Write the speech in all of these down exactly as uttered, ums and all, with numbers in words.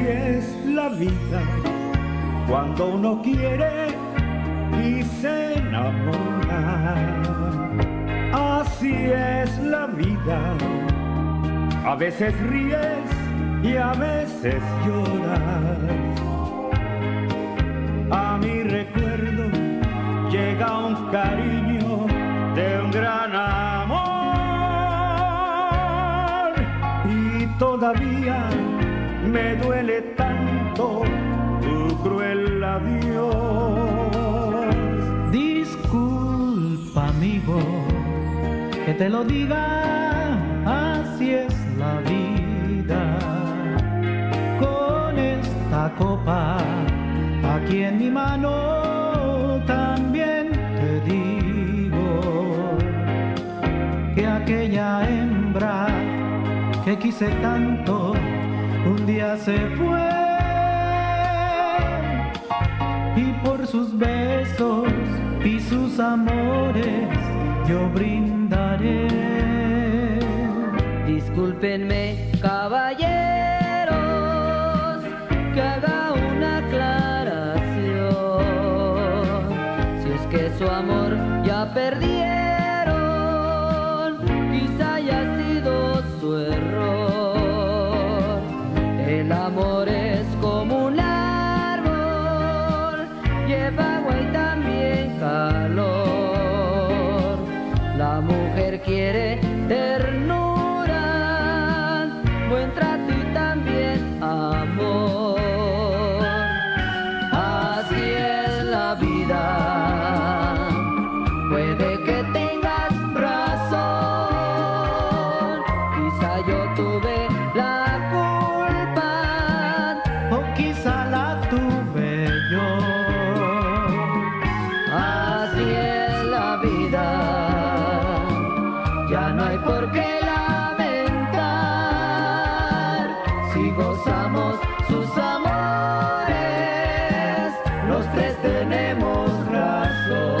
es la vida cuando uno quiere y se enamora. Así es la vida, a veces ríes y a veces lloras. A mi recuerdo llega un cariño de un gran amor y todavía me duele tanto tu cruel adiós. Disculpa, amigo, que te lo diga, así es la vida. Con esta copa aquí en mi mano también te digo que aquella hembra que quise tanto un día se fue, y por sus besos y sus amores yo brindaré. Discúlpenme, caballeros, que haga una aclaración. Si es que su amor ya perdieron, quizá haya sido su error. El amor es como un árbol, lleva agua y también calor. La mujer quiere ternura, buen trato y también amor. Así es la vida, puede que tengas razón, quizá yo tuve la culpa, o quizá la tuve yo. Así es la vida, ya no hay por qué lamentar. Si gozamos sus amores, los tres tenemos razón.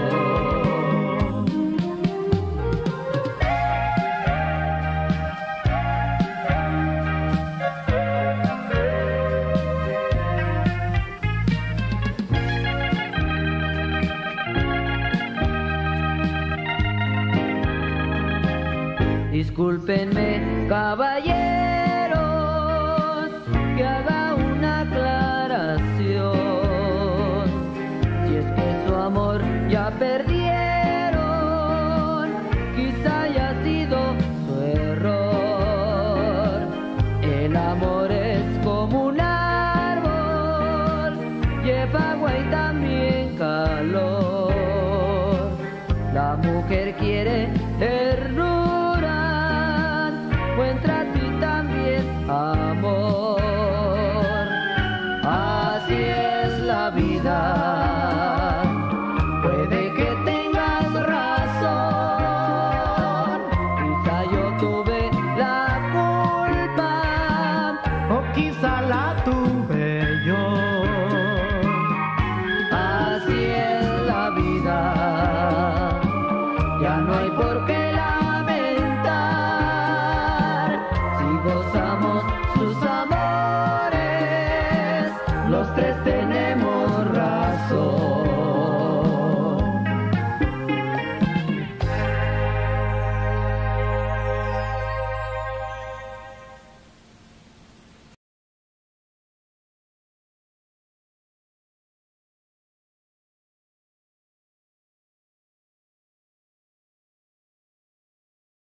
Discúlpenme, caballeros, que haga una aclaración. Si es que su amor ya perdieron, quizá haya sido su error. El amor es como un árbol, lleva agua y también calor. La mujer quiere ternura, buen trato y también amor. Así es la vida, puede que tengas razón, quizá yo tuve la culpa, o quizá la tuve yo. Así es la vida, ya no hay por qué lamentar. Si gozamos sus amores, los tres tenemos